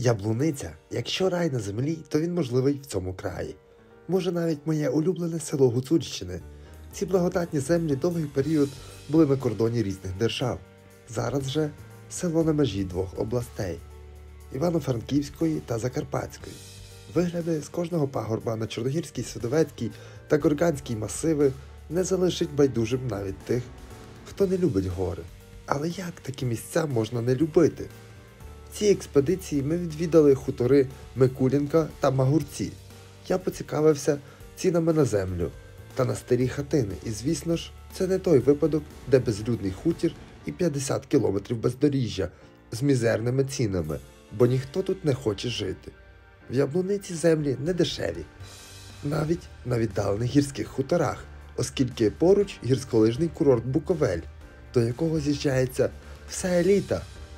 Яблуниця, якщо рай на землі, то він можливий в цьому краї. Може навіть моє улюблене село Гуцульщини. Ці благодатні землі довгий період були на кордоні різних держав. Зараз же село на межі двох областей – Івано-Франківської та Закарпатської. Вигляди з кожного пагорба на Чорногірській, Свидовецькій та Горганській масиви не залишить байдужим навіть тих, хто не любить гори. Але як такі місця можна не любити? В цій експедиції ми відвідали хутори Микулінка та Магурці. Я поцікавився цінами на землю та на старі хатини. І звісно ж, це не той випадок, де безлюдний хутір і 50 кілометрів бездоріжжя з мізерними цінами, бо ніхто тут не хоче жити. В Яблуниці землі не дешеві, навіть на віддалених гірських хуторах, оскільки поруч гірськолижний курорт Буковель, до якого з'їжджається вся еліта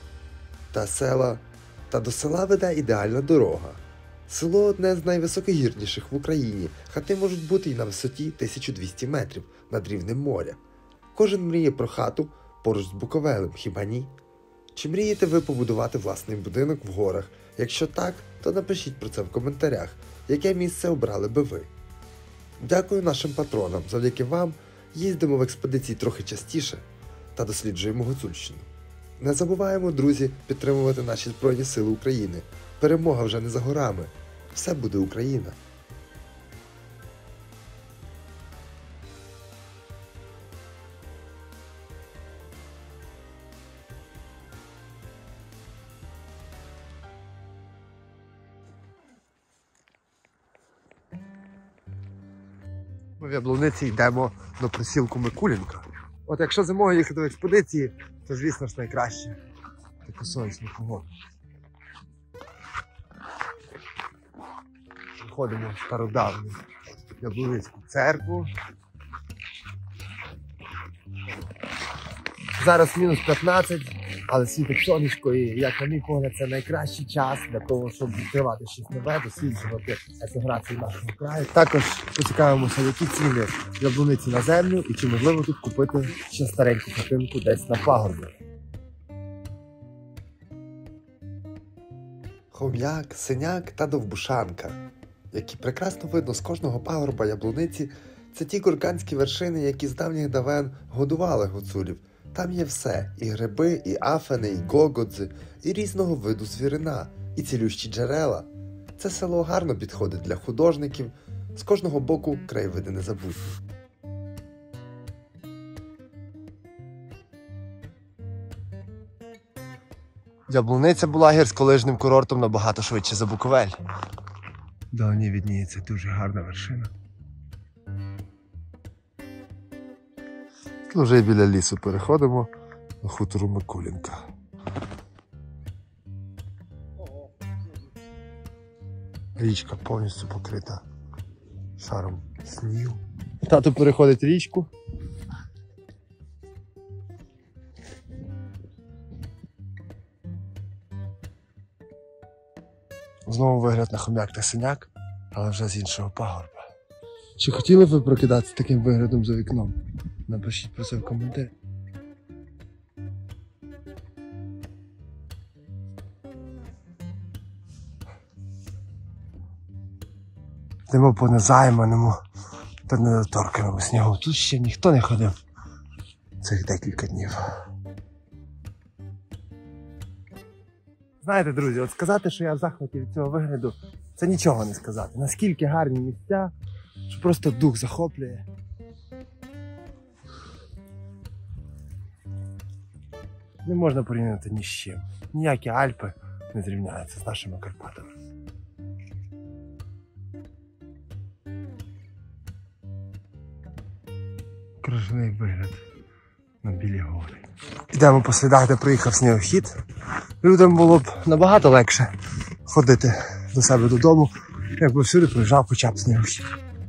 та до села веде ідеальна дорога. Село одне з найвисокогірніших в Україні, хати можуть бути й на висоті 1200 метрів над рівнем моря. Кожен мріє про хату поруч з Буковелем, хіба ні? Чи мрієте ви побудувати власний будинок в горах? Якщо так, то напишіть про це в коментарях, яке місце обрали би ви. Дякую нашим патронам, завдяки вам їздимо в експедиції трохи частіше та досліджуємо Гуцульщину. Не забуваємо, друзі, підтримувати наші Збройні Сили України. Перемога вже не за горами. Все буде Україна. Ми в Яблуниці йдемо до присілку Микулінка. От якщо зимою їхати в експедиції, то звісно ж найкраще. Таку сонячну погоду. Ходимо в стародавню Яблуницьку церкву. Зараз мінус 15, але світить сонечко і, як на мій погляд, це найкращий час для того, щоб відкривати щось нове, досліджувати етнографію нашого краю. Також поцікавимося, які ціни в Яблуниці на землю і чи можливо тут купити ще стареньку хатинку десь на пагорбі. Хом'як, Синяк та Довбушанка, які прекрасно видно з кожного пагорба Яблуниці, це ті горганські вершини, які з давніх давен годували гуцулів. Там є все – і гриби, і афени, і гогодзи, і різного виду звірина, і цілющі джерела. Це село гарно підходить для художників, з кожного боку краєвиди незабутні. Яблуниця була гірськолижним курортом набагато швидше за Буковель. Вдалині відніється дуже гарна вершина. Вже біля лісу переходимо на хутору Микулінка. Річка повністю покрита шаром снігу. Тато переходить річку. Знову вигляд на Хом'як та Синяк, але вже з іншого пагорба. Чи хотіли б ви прокидатися таким виглядом за вікном? Напишіть про це в коментарі. Йдемо по незайманому та недоторканому снігу. Тут ще ніхто не ходив цих декілька днів. Знаєте, друзі, от сказати, що я в захваті від цього вигляду, це нічого не сказати. Наскільки гарні місця, що просто дух захоплює. Не можна порівняти ні з чим. Ніякі Альпи не зрівняються з нашими Карпатами. Крижаний вигляд на білі гори. Йдемо по слідах, де проїхав снігохід. Людям було б набагато легше ходити до себе додому, якби всюди проїжджав хоча б снігохід.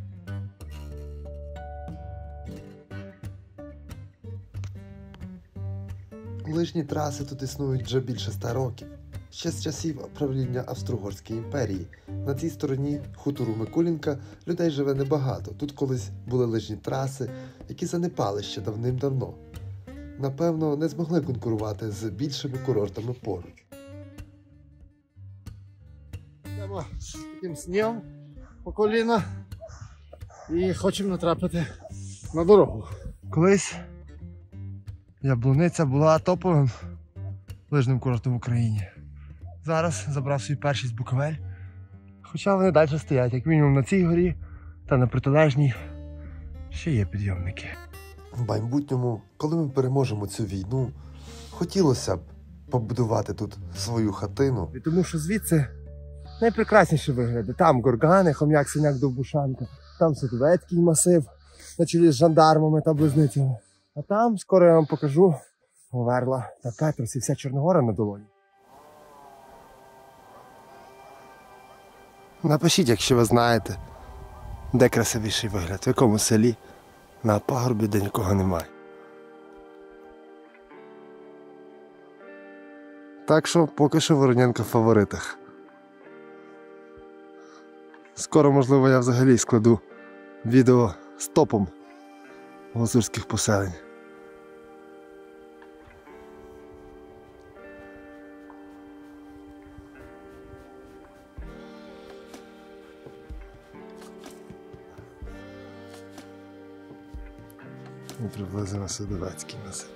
Лижні траси тут існують вже більше 100 років. Ще з часів правління Австро-Угорської імперії. На цій стороні хутору Микулінка людей живе небагато. Тут колись були лижні траси, які занепали ще давним-давно. Напевно, не змогли конкурувати з більшими курортами поруч. Йдемо з таким снігом по коліна і хочемо натрапити на дорогу. Колись Яблуниця була топовим лижним курортом в Україні. Зараз забрав свій першість Буковель. Хоча вони далі стоять, як мінімум на цій горі та на протилежній ще є підйомники. В майбутньому, коли ми переможемо цю війну, хотілося б побудувати тут свою хатину. І тому що звідси найпрекрасніші вигляди. Там горгани, Хом'як, Синяк, Довбушанка, там Садовецький масив на чолі з жандармами та близницями. А там, скоро я вам покажу, Говерла та Петрос і вся Чорногора на долоні. Напишіть, якщо ви знаєте, де красивіший вигляд, в якому селі, на пагорбі, де нікого немає. Так що поки що Вороненко в фаворитах. Скоро, можливо, я взагалі складу відео з топом гуцульських поселень. І приблизно на Садовецький масив.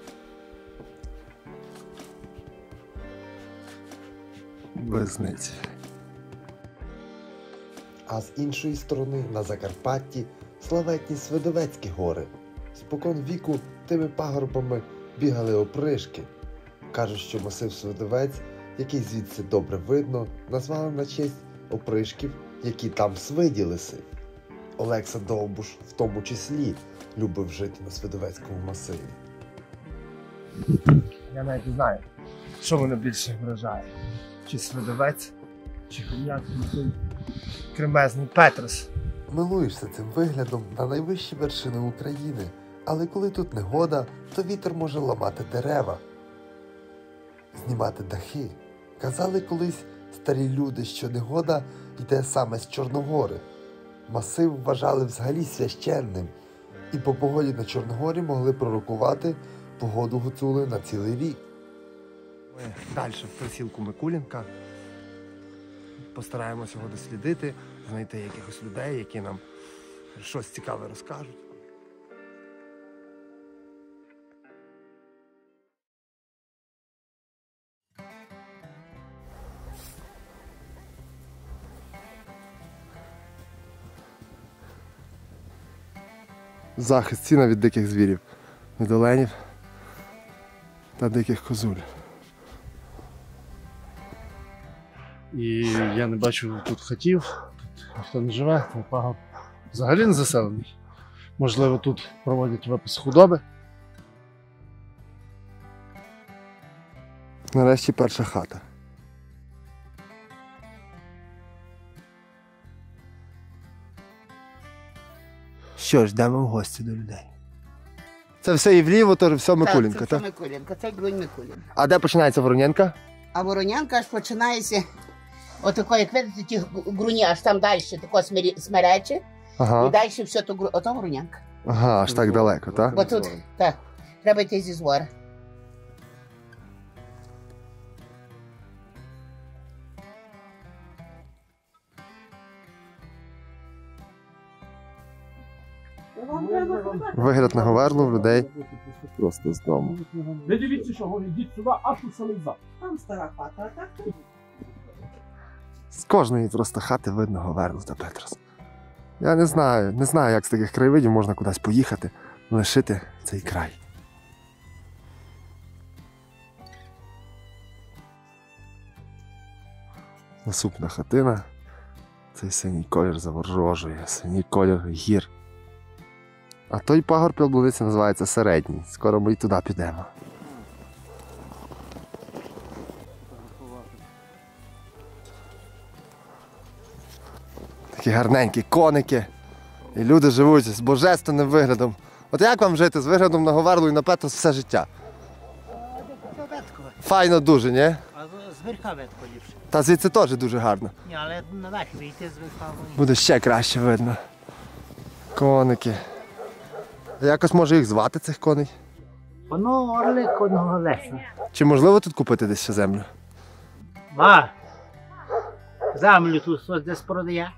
Близниці. А з іншої сторони, на Закарпатті, славетні Свидовецькі гори. Спокон віку тими пагорбами бігали опришки. Кажуть, що масив Свидовець, який звідси добре видно, назвали на честь опришків, які там свиділися. Олекса Довбуш в тому числі любив жити на Свидовецькому масиві. Я навіть не знаю, що мене більше вражає. Чи Свидовець, чи Хом'як, кремезний Петрос. Милуєшся цим виглядом на найвищі вершини України, але коли тут негода, то вітер може ламати дерева, знімати дахи. Казали колись старі люди, що негода йде саме з Чорногори. Масив вважали взагалі священним, і по погоді на Чорногорі могли пророкувати погоду гуцули на цілий рік. Ми далі в присілку Микулінка. Постараємося його дослідити, знайти якихось людей, які нам щось цікаве розкажуть. Захист сіна від диких звірів, від оленів та диких козуль. І я не бачу тут хатів, тут ніхто не живе, пагорб взагалі не заселений. Можливо, тут проводять випис худоби. Нарешті перша хата. Що ж, йдемо в гості до людей. Це все і вліво, то все Микулінка, так? Так, це все Микулінка, це Грунь Микулінка. А де починається Вороненка? А Воронянка аж починається, отако, як видите, ті груні, аж там далі, тако смерече, Ага. і далі все то, ото Воронянка. Ага, аж так далеко, так? Бо тут, так, треба йти зі звора. Вигляд на Говерлу в людей просто з дому. Не дивіться, що вони йдіть сюди, аж у самий зад. Там стара хата, а так? З кожної просто хати видно Говерлу та Петрос. Я не знаю, як з таких краєвидів можна кудись поїхати, лишити цей край. Наступна хатина. Цей синій колір заворожує, синій колір гір. А той пагорб Яблуниці називається Середній. Скоро ми й туди підемо. Такі гарненькі коники. І люди живуть з божественним виглядом. От як вам жити з виглядом на Говерлу і на Петрос все життя? Файно дуже, ні? А з верха ветко ліпше. Та звідси теж дуже гарно. Ні, але наверх вийти з верха. Буде ще краще видно. Коники. Якось може їх звати, цих коней? Воно орлик одного леса. Чи можливо тут купити десь ще землю? Землю тут хтось десь продає.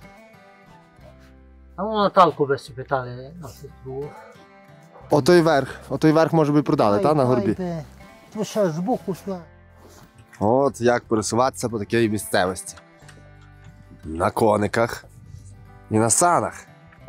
А ну Наталку би питали на сестру. Отой верх може би продали, та, на горбі? Ну що, збоку йшла. От як пересуватися по такій місцевості. На кониках і на санах.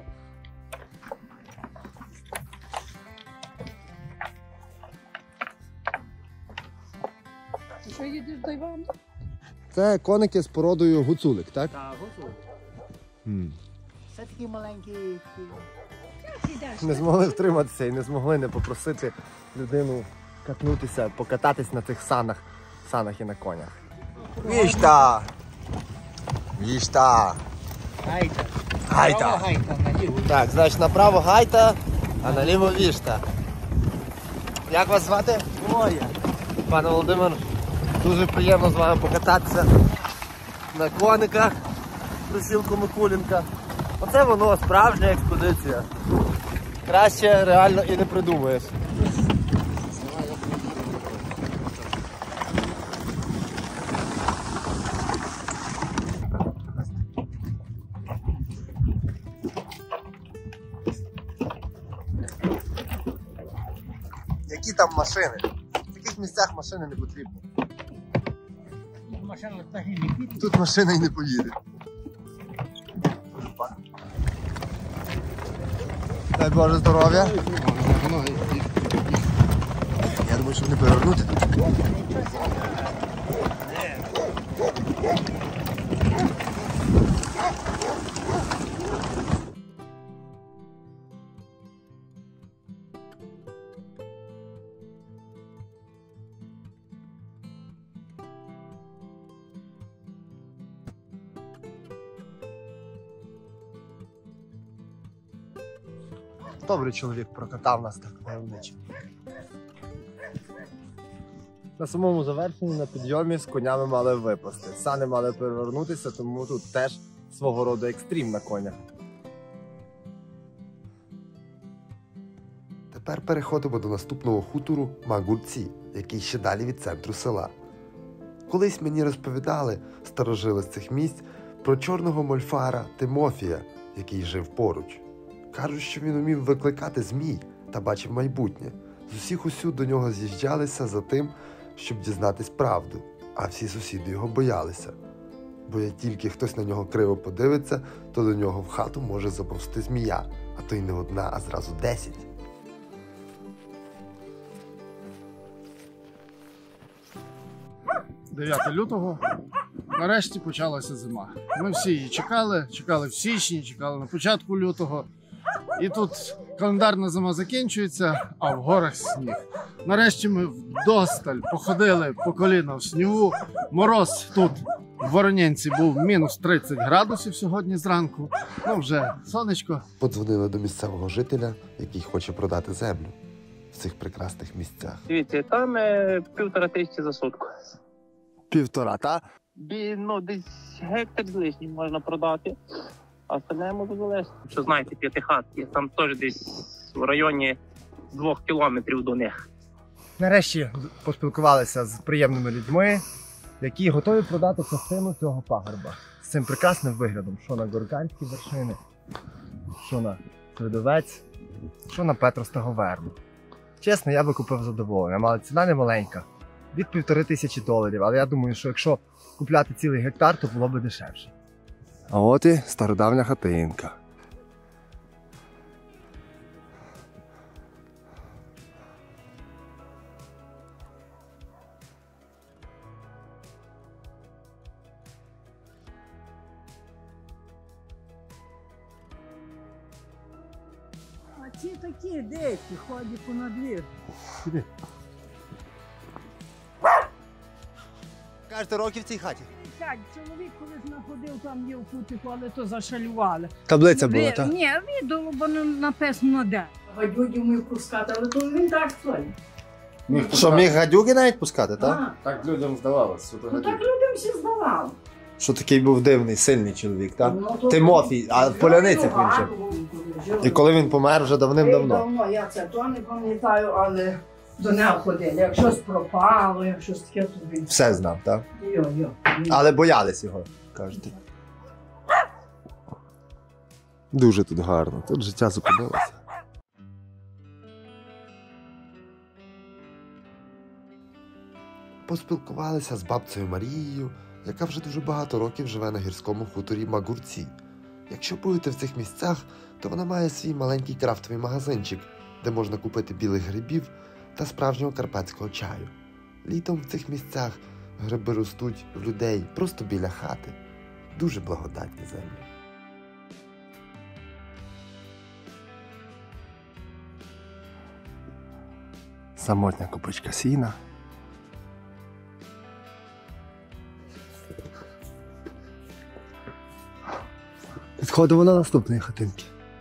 Ти що їдеш до Івана? Це коники з породою гуцулик, так? Так, готово. Mm. Це такі маленькі. Не змогли втриматися і не змогли не попросити людину катнутися, покататись на цих санах і на конях. Вішта! Вішта! Гайта. Гайта! Гайта наліво. Так, значить направо гайта, а наліво вішта. Як вас звати? Оля. Пане Володимир, дуже приємно з вами покататися на кониках присілку Микулінка. Оце воно, справжня експедиція. Краще реально і не придумаєш. Які там машини? В таких місцях машини не потрібно. Машина взагалі не піде. Тут машина і не поїде. Дай Боже здоров'я. Я думаю, щоб не перевернути тут. Добрий чоловік прокатав нас так мальовничо. На самому завершенні на підйомі з конями мали випасти. Сани мали перевернутися, тому тут теж свого роду екстрім на конях. Тепер переходимо до наступного хутору Магульці, який ще далі від центру села. Колись мені розповідали старожили з цих місць про чорного мольфара Тимофія, який жив поруч. Кажуть, що він умів викликати змій та бачив майбутнє. З усіх усюд до нього з'їжджалися за тим, щоб дізнатись правду, а всі сусіди його боялися. Бо як тільки хтось на нього криво подивиться, то до нього в хату може заповзти змія, а то й не одна, а зразу 10. Лютого нарешті почалася зима. Ми всі її чекали в січні, чекали на початку лютого. І тут календарна зима закінчується, а в горах сніг. Нарешті ми вдосталь походили по коліна в снігу. Мороз тут в Воронянці був мінус 30 градусів сьогодні зранку. Ну вже сонечко. Подзвонили до місцевого жителя, який хоче продати землю в цих прекрасних місцях. Дивіться, там 1500 за сутку. 1,5, та? Ну, десь гектар з лишнім можна продати, а остальне може залежати. Що знаєте, п'ятихатки, там теж десь в районі 2 кілометрів до них. Нарешті поспілкувалися з приємними людьми, які готові продати частину цього пагорба. З цим прекрасним виглядом, що на Горганські вершини, що на Тридовець, що на Петростого Вербу. Чесно, я би купив задоволення, але ціна не маленька. Від $1500, але я думаю, що якщо купляти цілий гектар, то було б дешевше. А от і стародавня хатинка. А ці такі деякі ходять по надвір. Кажете, роки в цій хаті? Так, чоловік колись знаходив там є в кутику, але то зашалювали. Таблиця була, так? Ні, відео, бо написано де. Гадюдю міг пускати, але то він так стоїть. Що, міг гадюки навіть пускати, так? Так людям здавалося. Ну так людям всі здавало. Що такий був дивний, сильний чоловік, так? Ну, то- Тимофій, а в Поляницях він жив. І коли він помер вже давним-давно. Давно, я це то не пам'ятаю, але до нього ходили. Як щось пропало, як щось таке, то він. Все знав, так? Йо. Але боялись його. кажете. Дуже тут гарно, тут життя зупинилося. Поспілкувалися з бабцею Марією, яка вже дуже багато років живе на гірському хуторі Магурці. Якщо будете в цих місцях, то вона має свій маленький крафтовий магазинчик, де можна купити білих грибів та справжнього карпатського чаю. Літом в цих місцях гриби ростуть в людей просто біля хати. Дуже благодатні землі. Самотня купичка сіна. Підходимо на наступної хатинки.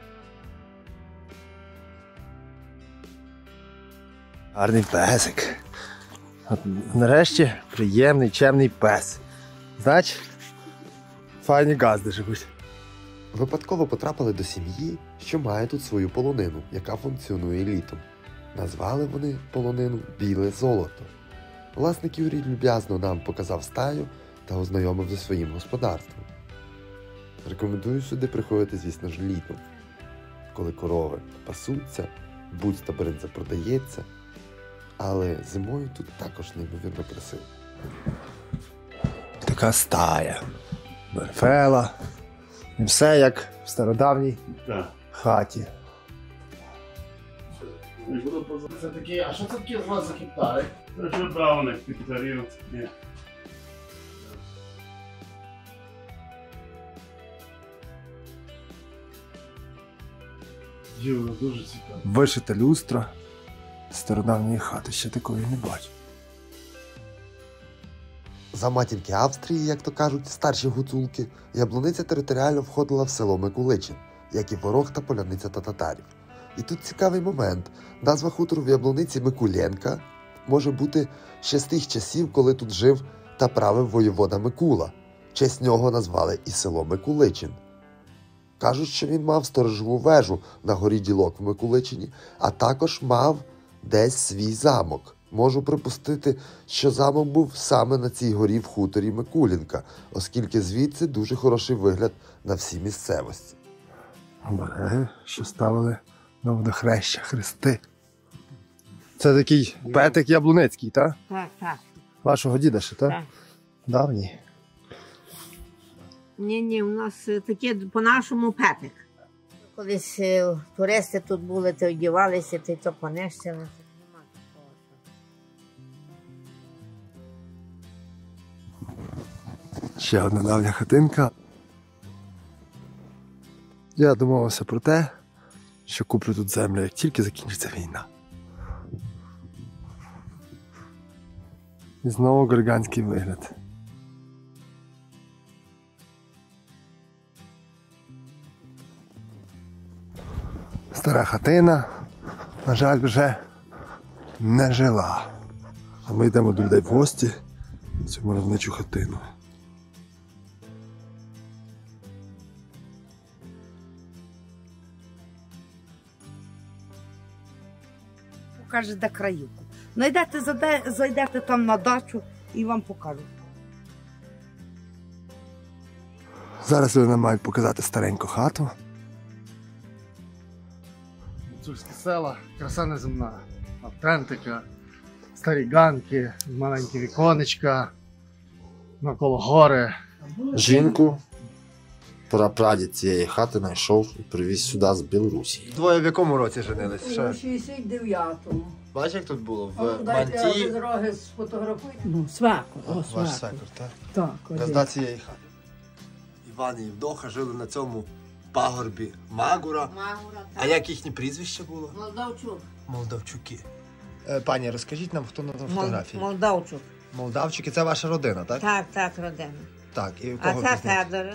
Гарний песик. От нарешті приємний, чемний пес. Значить, файні газди живуть. Випадково потрапили до сім'ї, що має тут свою полонину, яка функціонує літом. Назвали вони полонину «Біле золото». Власник Юрій люб'язно нам показав стаю та ознайомив зі своїм господарством. Рекомендую сюди приходити, звісно ж, літом, коли корови пасуться, будь та бринза продається, але зимою тут також неймовірно красиво. Така стая. Берфела. І все як в стародавній хаті. Це такі, а що це такі у вас за гектари? Це вже бравник гектарів. Ні. Діло дуже цікаво. Вишита люстра стародавньої хати. Ще такої не бачу. За матінки Австрії, як то кажуть, старші гуцулки, Яблуниця територіально входила в село Микуличин, як і Ворог та Поляниця та татарів. І тут цікавий момент. Назва хутору в Яблуниці Микуленка може бути ще з тих часів, коли тут жив та правив воєвода Микула. В честь нього назвали і село Микуличин. Кажуть, що він мав сторожову вежу на горі Ділок в Микуличині, а також мав десь свій замок. Можу припустити, що замок був саме на цій горі в хуторі Микулінка, оскільки звідси дуже хороший вигляд на всі місцевості. Обереги, що ставили на водохреща, хрести. Це такий петик яблуницький, так? Так, так. Вашого діда ще, так? Так. Давній. Ні, у нас таке по-нашому петик. Колись туристи тут були, то одівалися, то понищили. Ще одна давня хатинка. Я домовився про те, що куплю тут землю, як тільки закінчиться війна. І знову горганський вигляд. Стара хатина, на жаль, вже не жила. А ми йдемо до людей в гості в цю мальовничу хатину. Покаже, де краївку. Найдете, зайдете там на дачу і вам покажуть. Зараз вони нам мають показати стареньку хату. Гуцульські села, краса неземна. Автентика, старі ганки, маленькі віконечка, навколо гори. Жінку, прапрадід цієї хати знайшов і привіз сюди з Білорусі. Двоє в якому році женились? У 69-му. Бачиш, як тут було? Дайте я без роги сфотографую. Ну, свекор. Ваш свекор, так? Так, Газда цієї хати. Іван і Євдоха жили на цьому пагорбі Магура. А як їхнє прізвище було? Молдавчук. Молдавчуки. Пані, розкажіть нам, хто на фотографії? Молдавчук. Молдавчики, це ваша родина, так? Так, родина. Так, і в А кого це пізніше? Федор.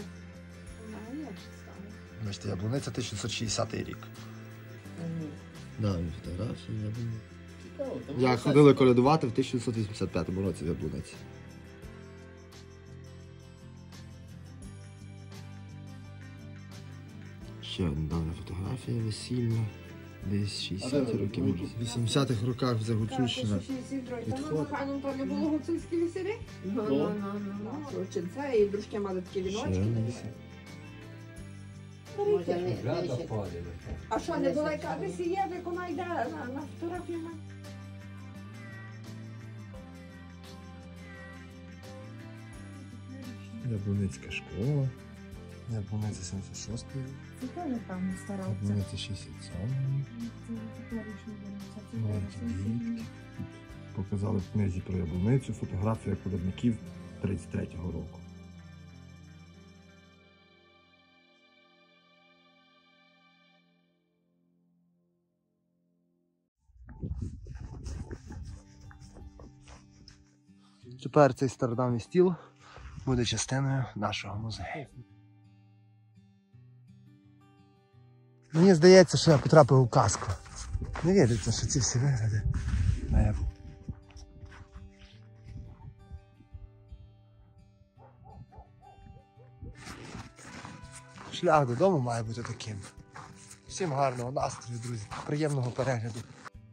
Бачите, Яблуниця 1960 рік. Да, фотографії, я думаю. Я ходили колядувати в 1985 році в Яблуниці. Ще одна давня фотографія весільна. Десь 60 років. В 80-х роках вже Гуцульщина відходить. То не було гуцульські весілі? Ну. Чи це і дружки мали такі віночки? А що, не була яка десь є, як вона йде на фотографію? Яблуницька школа. Яблуниця 76 ї Це теж там стара. Яблуниця 67 ї Показали в книзі про Яблуницю фотографія колядників 33-го року. Тепер цей стародавній стіл буде частиною нашого музею. Мені здається, що я потрапив у казку. Не віриться, що ці всі вигляди наяву. Шлях додому має бути таким. Всім гарного настрою, друзі, приємного перегляду.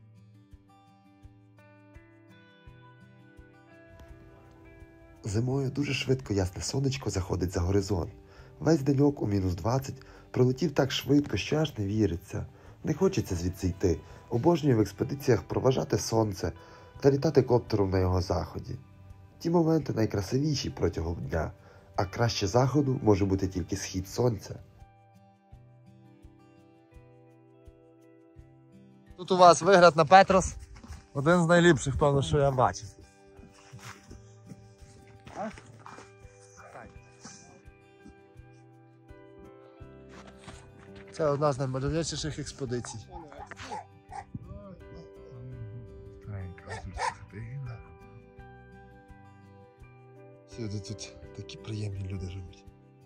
Зимою дуже швидко ясне сонечко заходить за горизонт. Весь деньок у мінус 20 пролетів так швидко, що аж не віриться. Не хочеться звідси йти. Обожнюю в експедиціях проважати сонце та літати коптером на його заході. Ті моменти найкрасивіші протягом дня, а краще заходу може бути тільки схід сонця. Тут у вас вигляд на Петрос. Один з найліпших, певно, що я бачив. Це одна з наймальовничіших експедицій. Сюди тут такі приємні люди живуть.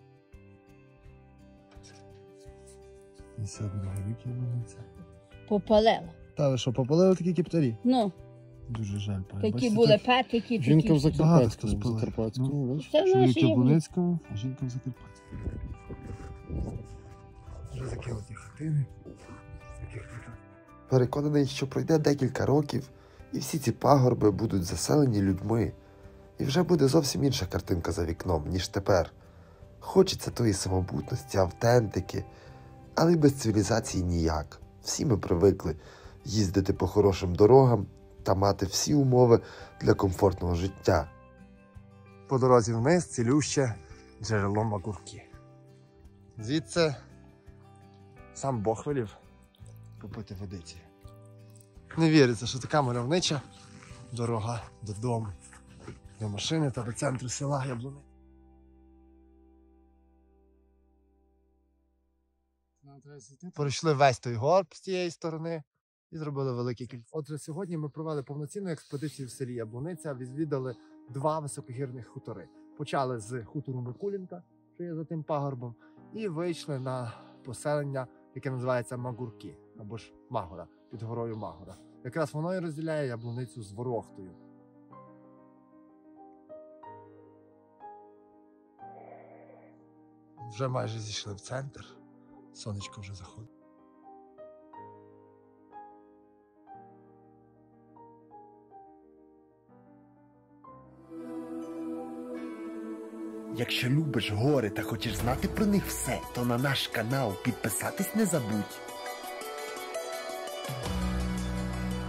І сьогодні вік Яблуниця. Попалила. Та ви що, попалили такі кептарі? Ну, Дуже жаль. такі були петики, Жінка в такі. Закарпатському. Це Чоловік наші. Яблуницькому, а жінка в Закарпатському. Вже закинуті хатини. Переконаний, що пройде декілька років, і всі ці пагорби будуть заселені людьми. І вже буде зовсім інша картинка за вікном, ніж тепер. Хочеться тої самобутності, автентики, але й без цивілізації ніяк. Всі ми привикли їздити по хорошим дорогам та мати всі умови для комфортного життя. По дорозі вниз цілюще джерело Магурки. Звідси сам Бог велів попити водиці. Не віриться, що така мальовнича дорога додому, до машини та до центру села Яблуниця. Пройшли весь той горб з цієї сторони і зробили великий кільце. Отже, сьогодні ми провели повноцінну експедицію в селі Яблуниця, відвідали 2 високогірних хутори. Почали з хутору Микулінка, що є за тим пагорбом, і вийшли на поселення, яке називається Магурки, або ж Магора, під горою Магора. Якраз воно і розділяє Яблуницю з Ворохтою. Вже майже зійшли в центр. Сонечко вже заходить. Якщо любиш гори та хочеш знати про них все, то на наш канал підписатись не забудь.